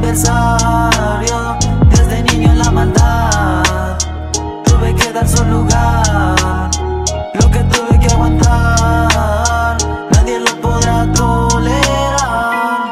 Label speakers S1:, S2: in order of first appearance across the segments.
S1: adversario. Desde niño en la maldad tuve que dar su lugar. Lo que tuve que aguantar nadie lo podrá tolerar.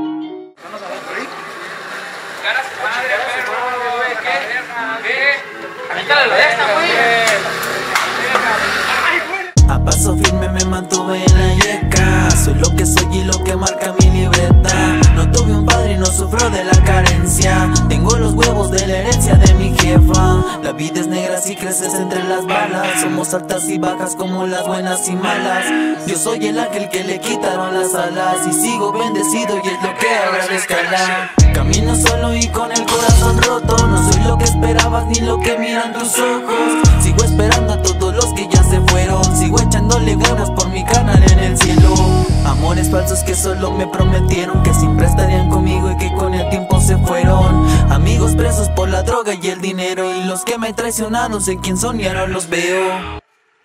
S1: A paso firme me mantuve en la yeca. Soy lo que soy y lo que marca mi libreta. No tuve un padre y no sufro de la carencia. Tengo los huevos de la herencia de mi jefa. La vida es negra si creces entre las balas. Somos altas y bajas como las buenas y malas. Yo soy el ángel que le quitaron las alas y sigo bendecido y es lo que agradezco a Allah. Camino solo y con el corazón roto. No soy lo que esperabas ni lo que miran tus ojos. Sigo esperando a todos los que ya se fueron. Sigo echándole ganas por mi canal en el cielo. Amores falsos que solo me prometieron que siempre estarían conmigo y que con el tiempo se fueron. Amigos presos por la droga y el dinero, y los que me traicionaron sé quién son y ahora los veo.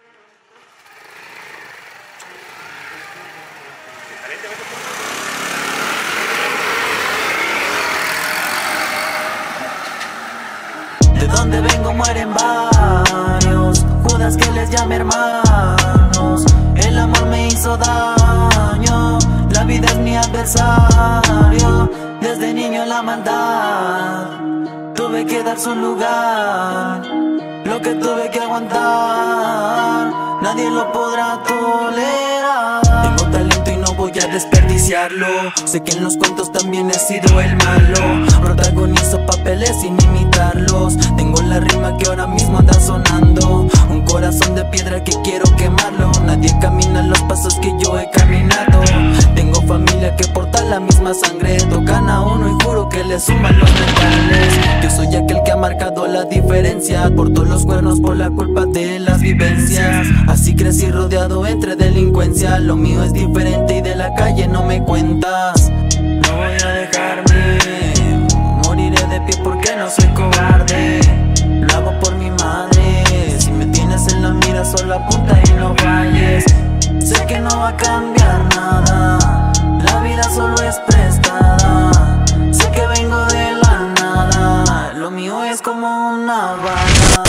S1: De donde vengo mueren varios Judas que les llame hermanos. El amor me hizo daño, la vida es mi adversario. Desde niño en la maldad tuve que dar su lugar. Lo que tuve que aguantar nadie lo podrá tolerar. Tengo talento y no voy a desperdiciarlo. Sé que en los cuentos también he sido el malo. Protagonizo papeles sin imitarlos. Tengo la rima que ahora mismo anda sonando. Un corazón de piedra que quiero quemarlo. Nadie camina los pasos que yo he caminado. Tengo familia que porta la misma sangre. Tocan a uno y juro que le suman los metales. Yo soy aquel que ha marcado la diferencia. Porto los cuernos por la culpa de las vivencias. Así crecí rodeado entre delincuencia. Lo mío es diferente y de la calle no me cuentas. No voy a dejarme, moriré de pie porque no soy cobarde. Lo hago por mi madre. Si me tienes en la mira solo apunta y no falles. Sé que no va a cambiar nada, la vida solo es prestada. Sé que vengo de la nada, lo mío es como una bala.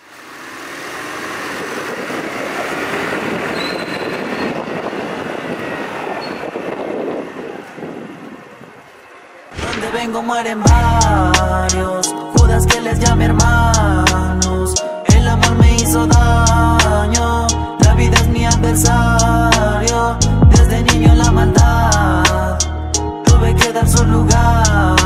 S1: Donde vengo mueren varios Judas que les llame hermanos. El amor me hizo daño, la vida es mi adversario. Desde niño en la maldad tuve que dar su lugar.